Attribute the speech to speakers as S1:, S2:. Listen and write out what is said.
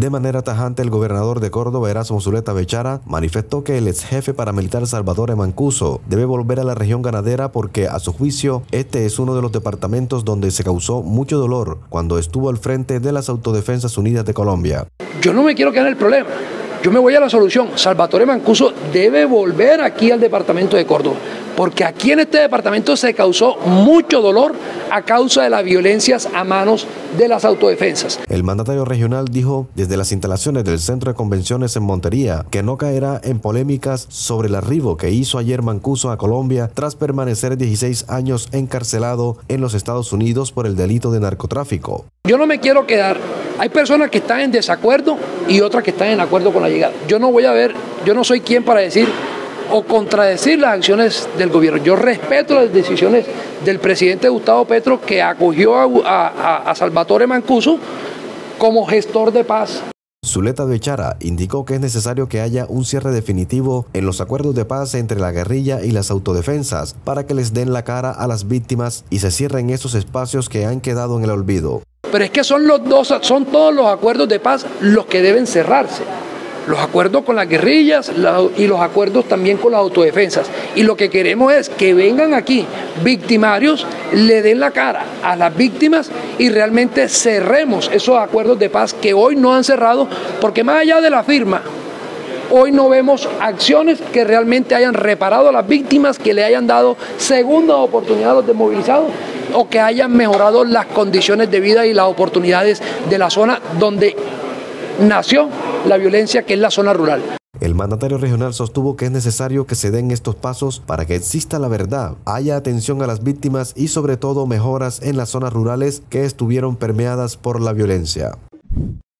S1: De manera tajante, el gobernador de Córdoba, Erasmo Zuleta Bechara, manifestó que el ex jefe paramilitar Salvatore Mancuso debe volver a la región ganadera porque, a su juicio, este es uno de los departamentos donde se causó mucho dolor cuando estuvo al frente de las Autodefensas Unidas de Colombia.
S2: Yo no me quiero quedar en el problema, yo me voy a la solución. Salvatore Mancuso debe volver aquí al departamento de Córdoba, porque aquí en este departamento se causó mucho dolor a causa de las violencias a manos de las autodefensas.
S1: El mandatario regional dijo desde las instalaciones del Centro de Convenciones en Montería que no caerá en polémicas sobre el arribo que hizo ayer Mancuso a Colombia tras permanecer 16 años encarcelado en los Estados Unidos por el delito de narcotráfico.
S2: Yo no me quiero quedar. Hay personas que están en desacuerdo y otras que están en acuerdo con la llegada. Yo no soy quien para decir o contradecir las acciones del gobierno. Yo respeto las decisiones del presidente Gustavo Petro, que acogió a Salvatore Mancuso como gestor de paz.
S1: Zuleta Bechara indicó que es necesario que haya un cierre definitivo en los acuerdos de paz entre la guerrilla y las autodefensas para que les den la cara a las víctimas y se cierren esos espacios que han quedado en el olvido.
S2: Pero es que son todos los acuerdos de paz los que deben cerrarse. Los acuerdos con las guerrillas y los acuerdos también con las autodefensas. Y lo que queremos es que vengan aquí victimarios, le den la cara a las víctimas y realmente cerremos esos acuerdos de paz que hoy no han cerrado, porque más allá de la firma, hoy no vemos acciones que realmente hayan reparado a las víctimas, que le hayan dado segunda oportunidad a los desmovilizados o que hayan mejorado las condiciones de vida y las oportunidades de la zona donde nació la violencia, que es la zona rural.
S1: El mandatario regional sostuvo que es necesario que se den estos pasos para que exista la verdad, haya atención a las víctimas y sobre todo mejoras en las zonas rurales que estuvieron permeadas por la violencia.